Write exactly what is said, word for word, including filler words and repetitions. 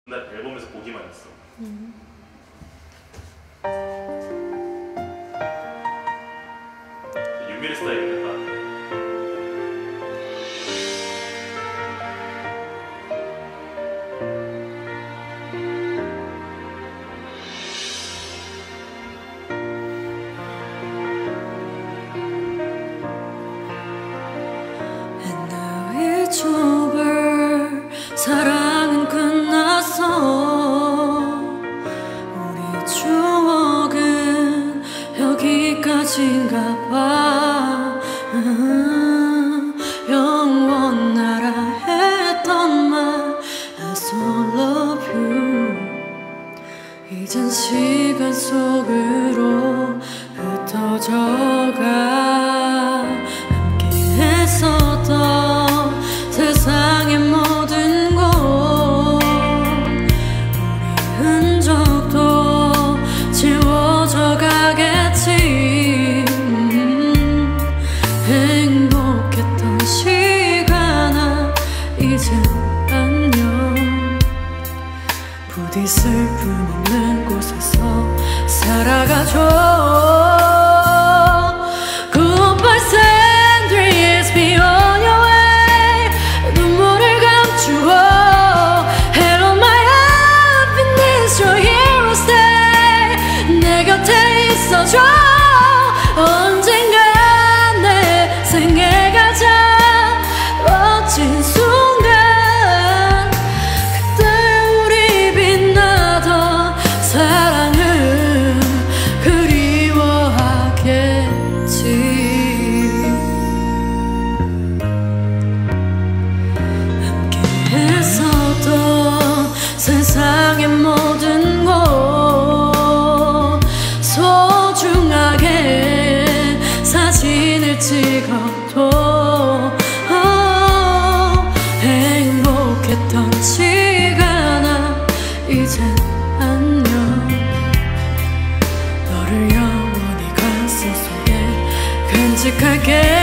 날 앨범에서 보기만 했어. 음. 유미래 스타일이겠다. And now it's over. 사랑은 끝났어. 우리 추억은 여기까지인가 봐. 음, 영원하라 했던 말 I so love you. 이젠 시간 속으로 흩어져가. 함께 했었던 세상의 모든 곳, 우리 흔적도 지워져 가겠지. 음, 행복했던 시간아 이젠 안녕. 부디 슬픔 없는 곳에서 살아가줘. Goodbye Sandra, it's be on your way. 눈물을 감추고 Hello my happiness, you're here to stay. 내 곁에 있어줘. 언젠가 내 생애 가장 멋진 순간, 그때 우리 빛나던 사랑을 그리워하겠지. 함께 했었던 세상의 모든 곳, 소중하게 사진을 찍어도 어, 행복했던 시간아 이젠 안녕. 너를 영원히 가슴 속에 간직할게.